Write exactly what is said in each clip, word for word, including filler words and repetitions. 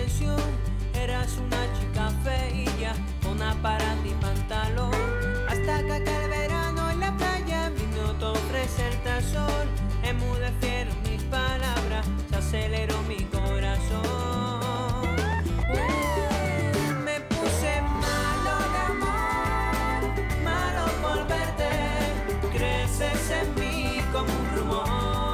atención. Eras una chica feilla, una para ti pantalón. Hasta que aquel verano en la playa vino a ofrecerte al sol. Enmudecieron mis palabras, se aceleró mi corazón. Uh, me puse malo de amor, malo por verte. Creces en mí como un rumor.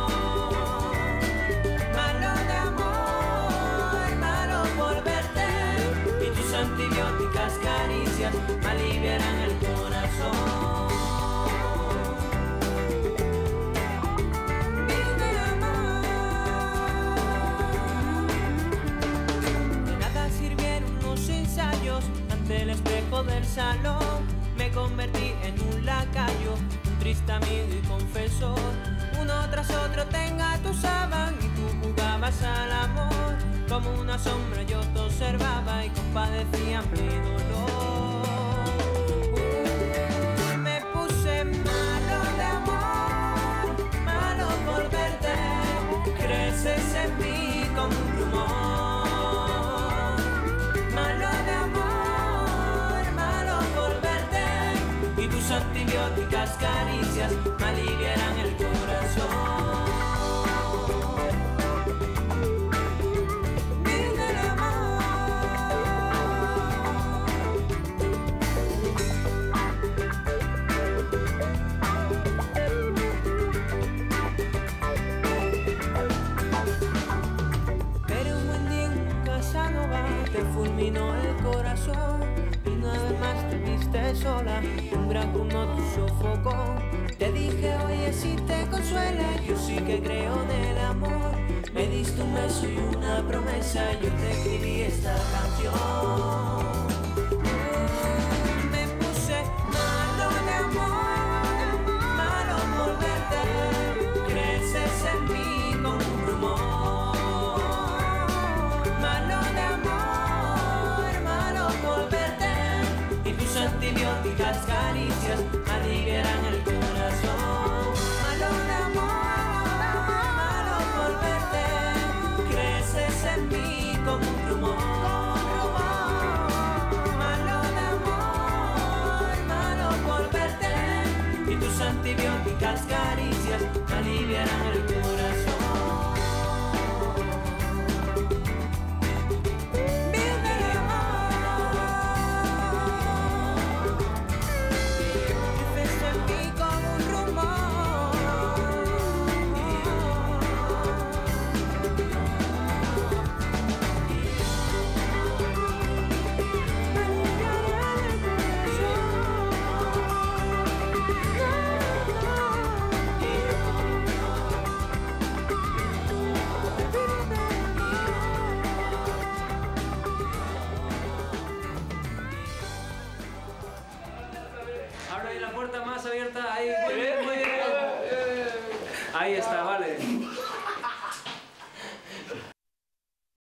Malo de amor, malo por verte. Y tus antibióticas caricias me aliviarán el corazón. Ante el espejo del salón me convertí en un lacayo, un triste amigo y confesor. Uno tras otro te engatusaban y tú jugabas al amor. Como una sombra yo te observaba y compadecía mi dolor. uh, Me puse malo de amor, malo por verte. Creces en mí como un rumor. Y tus antibióticas caricias me aliviarán el corazón. Vive el Pero un buen día en Casanova te fulminó el corazón. Una vez más te viste sola, un gran rumor te sofocó. Te dije, oye, si te consuela, yo sí que creo en el amor. Me diste un beso y una promesa, yo te escribí esta canción. Me puse malo de amor, malo por verte. Creces en mí como un rumor. Malo de amor, malo por verte. Y tus antibióticas caricias aliviarán el corazón. Malo de amor, malo por verte. Creces en mí como un rumor. Malo de amor, malo por verte. Y tus antibióticas caricias aliviarán el corazón. Ahí está,